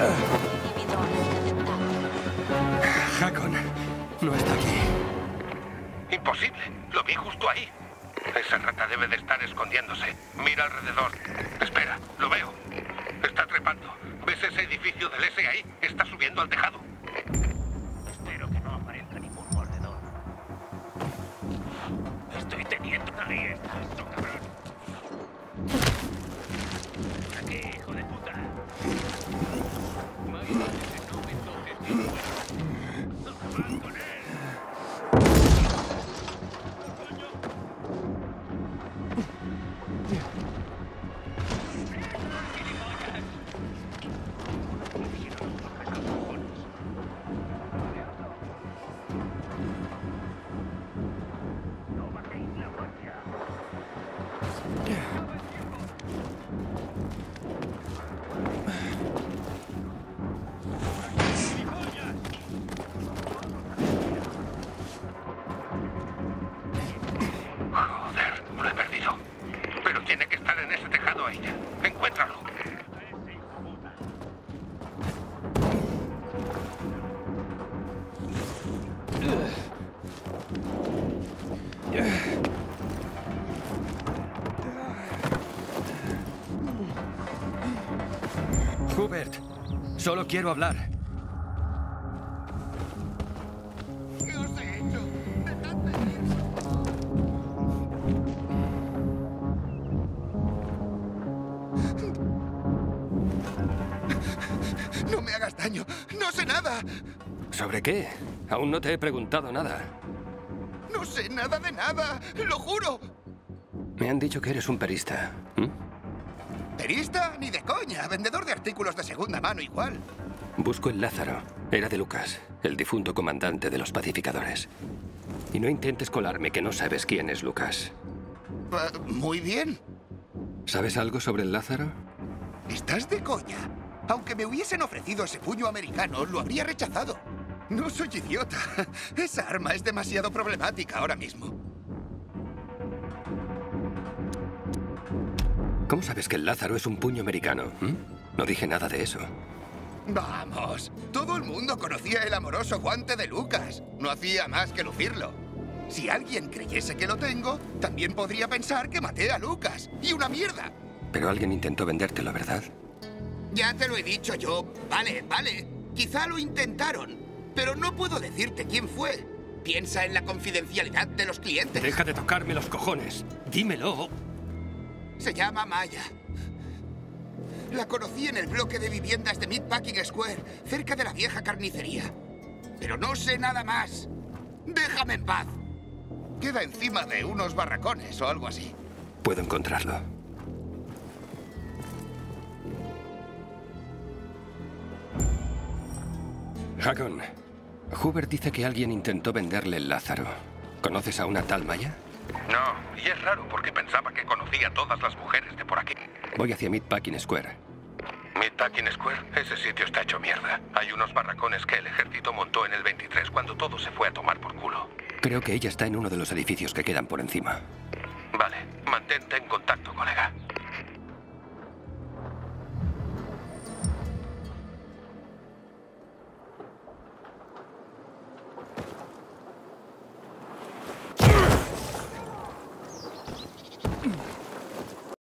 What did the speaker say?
Hakon no está aquí. Imposible. Lo vi justo ahí. Esa rata debe de estar escondiéndose. Mira alrededor. Espera, lo veo. Está trepando. ¿Ves ese edificio del S ahí? Está subiendo al tejado. Espero que no aparezca ningún mordedor. Estoy teniendo... Ahí estás, cabrón. Aquí, hijo de puta. ¡Acabar con él! Joder, lo he perdido. Pero tiene que estar en ese tejado ahí. Encuéntralo. Hubert, solo quiero hablar. ¿Qué os he hecho? ¡Dejadme ir! No me hagas daño. No sé nada. ¿Sobre qué? Aún no te he preguntado nada. No sé nada de nada. Lo juro. Me han dicho que eres un perista. ¿Perista? Ni de coña. Vendedor de artículos de segunda mano igual. Busco el Lázaro. Era de Lucas, el difunto comandante de los pacificadores. Y no intentes colarme que no sabes quién es Lucas. Muy bien. ¿Sabes algo sobre el Lázaro? ¿Estás de coña? Aunque me hubiesen ofrecido ese puño americano, lo habría rechazado. No soy idiota. Esa arma es demasiado problemática ahora mismo. ¿Cómo sabes que el Lázaro es un puño americano? No dije nada de eso. Vamos, todo el mundo conocía el amoroso guante de Lucas. No hacía más que lucirlo. Si alguien creyese que lo tengo, también podría pensar que maté a Lucas. ¡Y una mierda! Pero alguien intentó vendértelo, ¿verdad? Ya te lo he dicho yo. Vale, vale. Quizá lo intentaron, pero no puedo decirte quién fue. Piensa en la confidencialidad de los clientes. Deja de tocarme los cojones. Dímelo. Se llama Maya. La conocí en el bloque de viviendas de Meatpacking Square, cerca de la vieja carnicería. Pero no sé nada más. ¡Déjame en paz! Queda encima de unos barracones o algo así. Puedo encontrarlo. Hakon, Hubert dice que alguien intentó venderle el Lázaro. ¿Conoces a una tal Maya? No, y es raro porque pensaba que conocía a todas las mujeres de por aquí. Voy hacia Meatpacking Square. Meatpacking Square, ese sitio está hecho mierda. Hay unos barracones que el ejército montó en el 23 cuando todo se fue a tomar por culo. Creo que ella está en uno de los edificios que quedan por encima. Vale, mantente en contacto, colega.